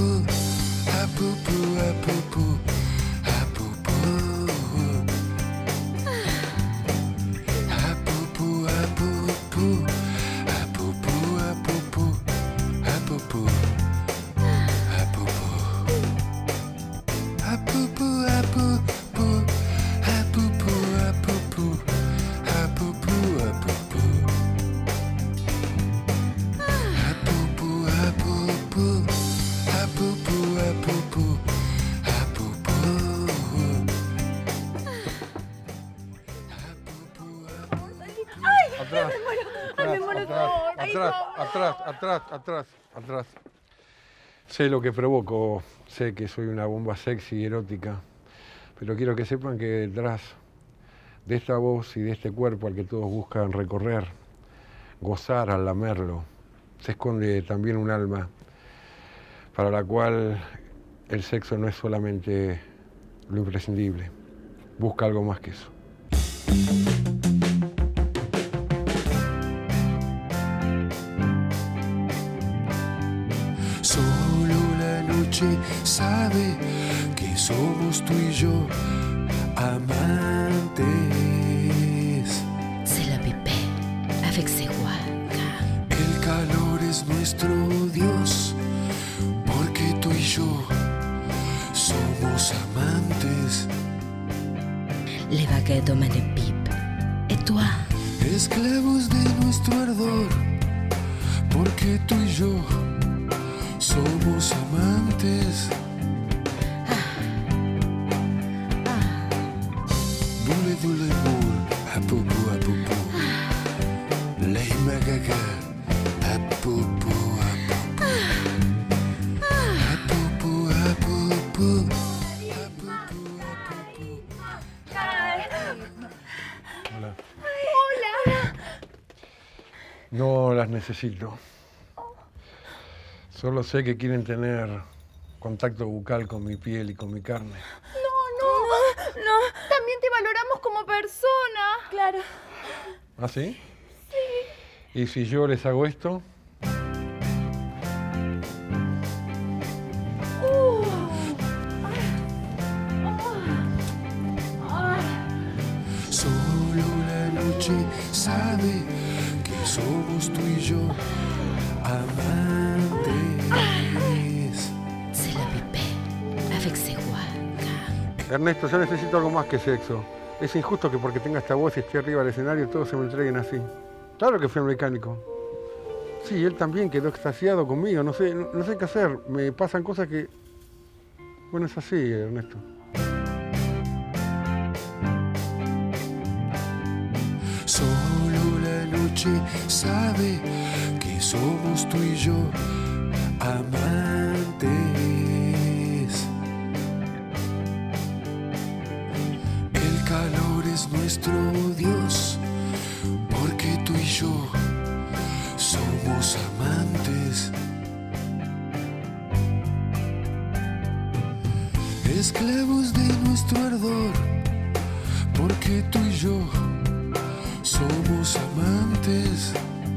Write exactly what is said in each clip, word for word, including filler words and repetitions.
Atrás, atrás, atrás, atrás, atrás. Sé lo que provoco, sé que soy una bomba sexy y erótica, pero quiero que sepan que detrás de esta voz y de este cuerpo al que todos buscan recorrer, gozar al lamerlo, se esconde también un alma para la cual el sexo no es solamente lo imprescindible, busca algo más que eso. Solo la noche sabe que somos tú y yo amantes. C'est la pipé avec ses guacas. El calor es nuestro Dios, porque tú y yo somos amantes. Les vagues toman les pipes. Et toi? Esclavos de nuestro ardor, porque tú y yo somos amantes. Boule boule boule, apopou apopou. Lei magaga, apopou apopou. Apopou apopou. Hola. Hola. No las necesito. Solo sé que quieren tener contacto bucal con mi piel y con mi carne. No, no, no. También te valoramos como persona. Claro. ¿Ah, sí? Sí. ¿Y si yo les hago esto? Uh. Solo la noche sabe que somos tú y yo amantes. C'est la pipé avec ses guacas. Ernesto, yo necesito algo más que sexo. Es injusto que porque tenga esta voz y esté arriba del escenario todos se me entreguen así. Claro que fui al mecánico. Sí, él también quedó extasiado conmigo. No sé, no, no sé qué hacer. Me pasan cosas que... Bueno, es así, Ernesto. Solo la noche sabe que somos tú y yo amantes. El calor es nuestro Dios, porque tú y yo somos amantes. Esclavos de nuestro ardor, porque tú y yo somos amantes.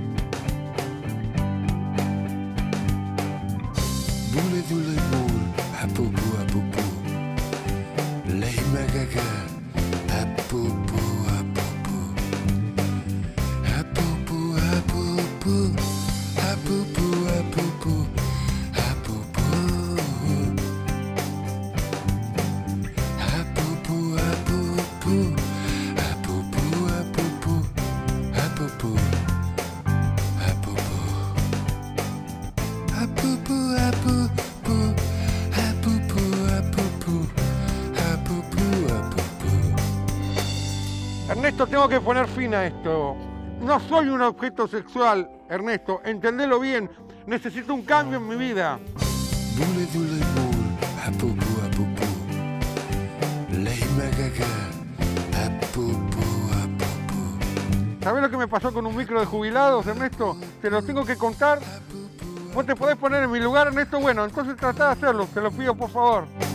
Boule boule boule, apopou apopou. Lei magaga, apopou apopou. Apopou apopou, apopou apopou, apopou. Apopou apopou, apopou apopou, apopou. Apopou apopou, apopou apopou, apopou apopou. Ernesto, tengo que poner fin a esto. No soy un objeto sexual, Ernesto. Entendelo bien. Necesito un cambio en mi vida. Boule boule boule, apopou apopou. Lei magaga, apopou apopou. ¿Sabés lo que me pasó con un micro de jubilados, Ernesto? Te lo tengo que contar. ¿Vos te podés poner en mi lugar, Ernesto? Bueno, entonces tratá de hacerlo. Te lo pido, por favor.